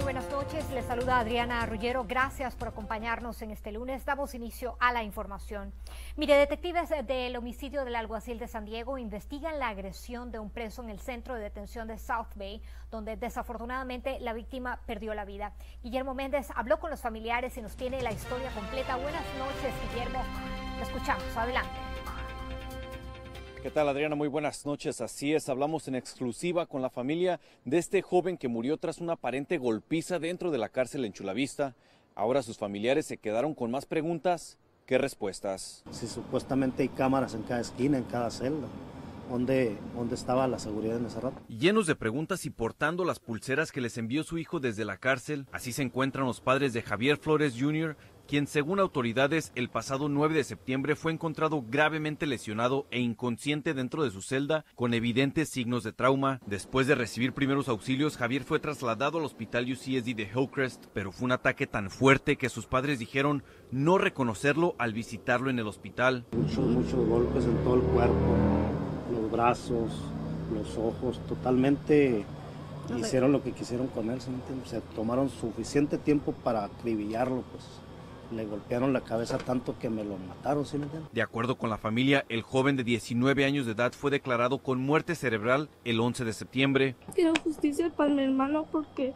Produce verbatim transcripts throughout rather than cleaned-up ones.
buenas noches. Les saluda Adriana Arroyero. Gracias por acompañarnos en este lunes. Damos inicio a la información. Mire, detectives del homicidio del alguacil de San Diego investigan la agresión de un preso en el centro de detención de South Bay, donde desafortunadamente la víctima perdió la vida. Guillermo Méndez habló con los familiares y nos tiene la historia completa. Buenas noches, Guillermo. Te escuchamos. Adelante. ¿Qué tal, Adriana? Muy buenas noches. Así es, hablamos en exclusiva con la familia de este joven que murió tras una aparente golpiza dentro de la cárcel en Chula Vista. Ahora sus familiares se quedaron con más preguntas que respuestas. Si supuestamente hay cámaras en cada esquina, en cada celda, ¿dónde, dónde estaba la seguridad en ese rato? Llenos de preguntas y portando las pulseras que les envió su hijo desde la cárcel, así se encuentran los padres de Javier Flores junior, quien según autoridades el pasado nueve de septiembre fue encontrado gravemente lesionado e inconsciente dentro de su celda con evidentes signos de trauma. Después de recibir primeros auxilios, Javier fue trasladado al hospital U C S D de Hillcrest, pero fue un ataque tan fuerte que sus padres dijeron no reconocerlo al visitarlo en el hospital. Muchos, muchos golpes en todo el cuerpo, los brazos, los ojos, totalmente hicieron lo que quisieron con él, ¿sí me entiendes? Se tomaron suficiente tiempo para acribillarlo, pues. Le golpearon la cabeza tanto que me lo mataron, ¿sí me entiendes? De acuerdo con la familia, el joven de diecinueve años de edad fue declarado con muerte cerebral el once de septiembre. Quiero justicia para mi hermano porque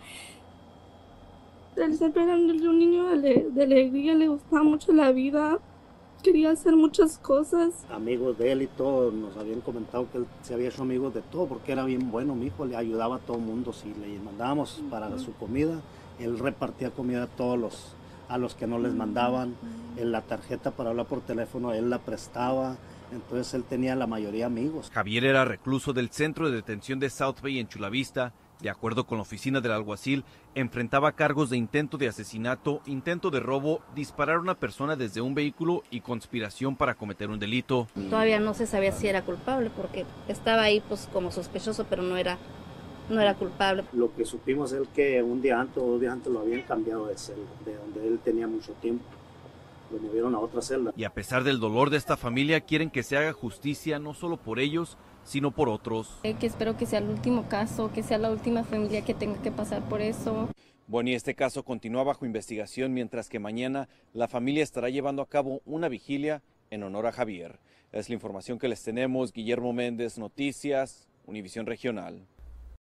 él siempre era un niño de, de alegría, le gustaba mucho la vida, quería hacer muchas cosas. Amigos de él y todo, nos habían comentado que él se había hecho amigo de todo porque era bien bueno, mi hijo, le ayudaba a todo el mundo. Si le mandábamos para su comida, él repartía comida a todos los... a los que no les mandaban, en la tarjeta para hablar por teléfono, él la prestaba, entonces él tenía la mayoría amigos. Javier era recluso del centro de detención de South Bay en Chula Vista. De acuerdo con la oficina del alguacil, enfrentaba cargos de intento de asesinato, intento de robo, disparar a una persona desde un vehículo y conspiración para cometer un delito. Todavía no se sabía si era culpable porque estaba ahí pues como sospechoso, pero no era no era culpable. Lo que supimos es que un día antes o dos días antes lo habían cambiado de celda, de donde él tenía mucho tiempo. Lo movieron a otra celda. Y a pesar del dolor de esta familia, quieren que se haga justicia no solo por ellos, sino por otros. Eh, que espero que sea el último caso, que sea la última familia que tenga que pasar por eso. Bueno, y este caso continúa bajo investigación, mientras que mañana la familia estará llevando a cabo una vigilia en honor a Javier. Es la información que les tenemos. Guillermo Méndez, Noticias, Univisión Regional.